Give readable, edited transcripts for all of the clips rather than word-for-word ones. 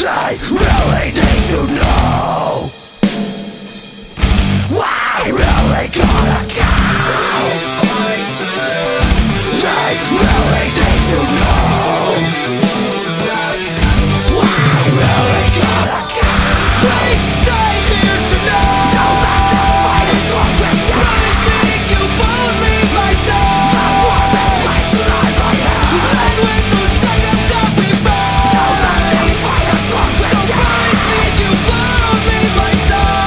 They really need to know. We really gotta go. They really need to know. We really gotta go. Please stay here tonight. Don't let them fight us or we'll die. Promise me you won't leave my side. The warmest place that I might have. And when those seconds up we fall. Don't let them fight us or we'll die. So promise me you won't leave my side.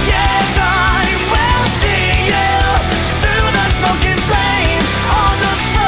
Yes, I will see you through the smoking flames on the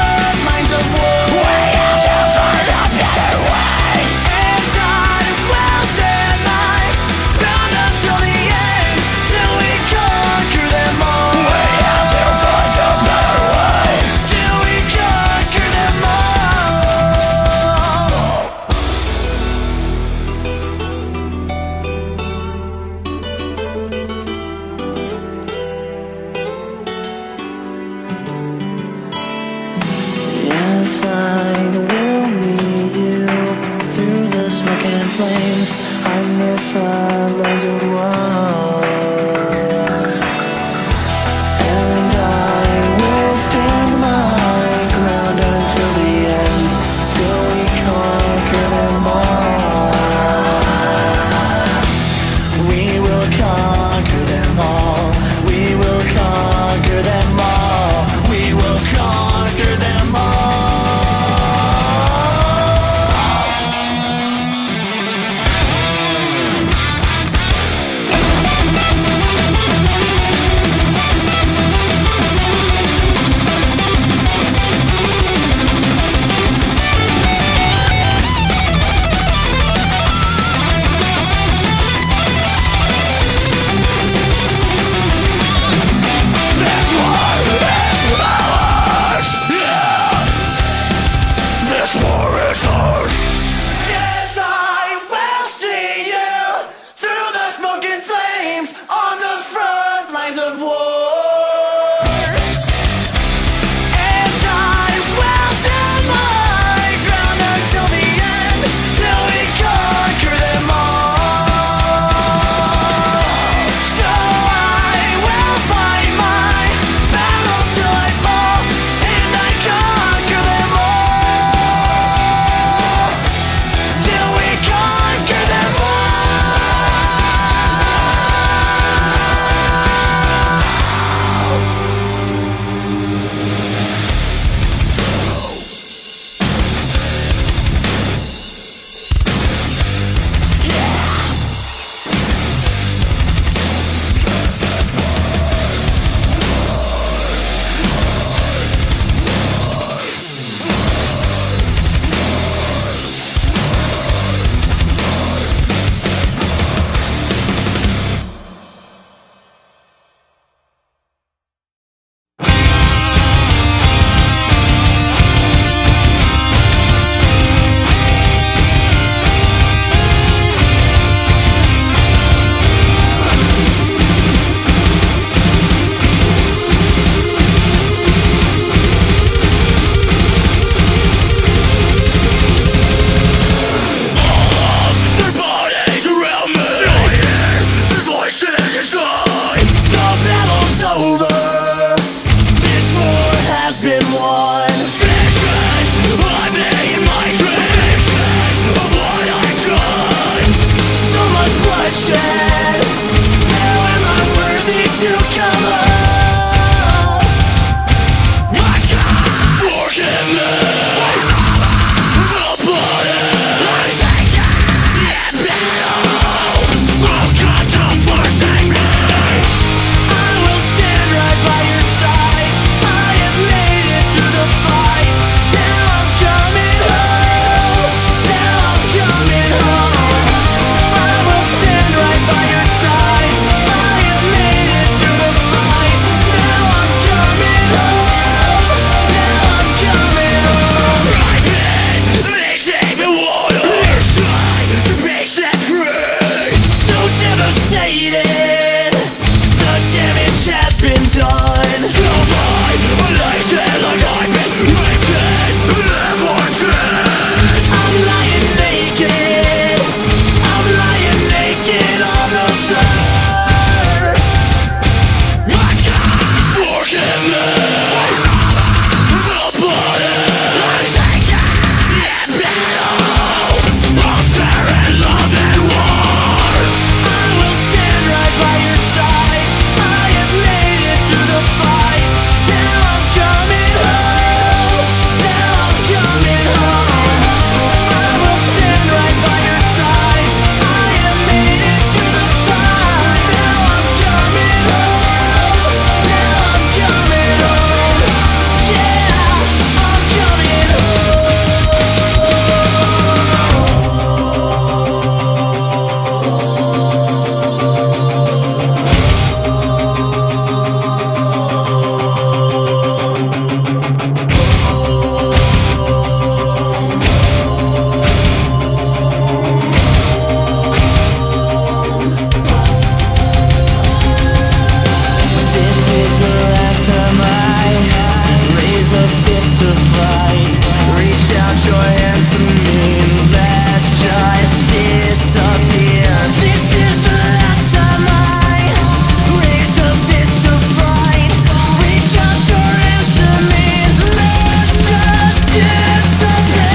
your hands to me, let's just disappear. This is the last time I raise a fist to fight. Reach out your hands to me, let's just disappear.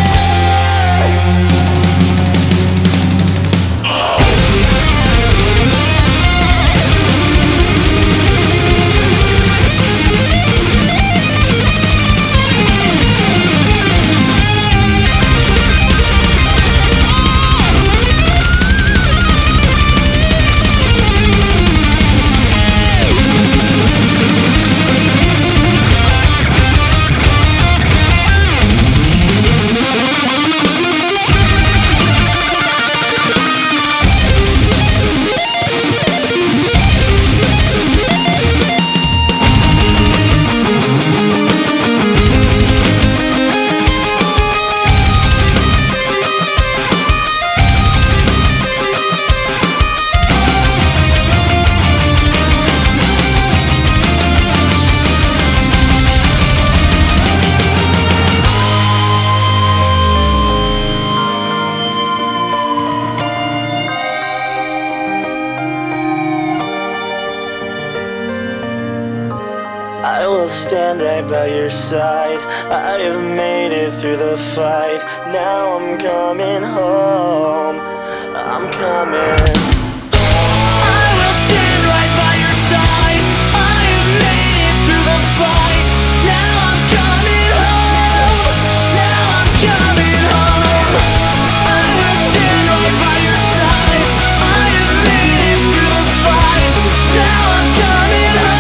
I will stand right by your side. I have made it through the fight. Now I'm coming home. I'm coming. I will stand right by your side. I have made it through the fight. Now I'm coming home. Now I'm coming home. I will stand right by your side. I have made it through the fight. Now I'm coming home.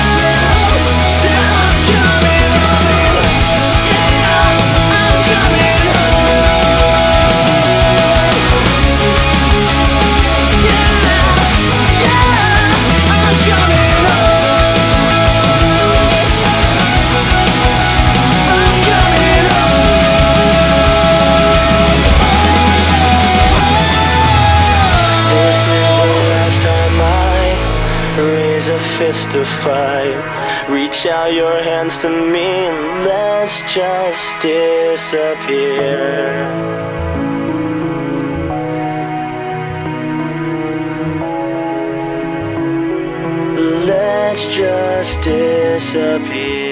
Raise a fist to fight. Reach out your hands to me and let's just disappear. Let's just disappear.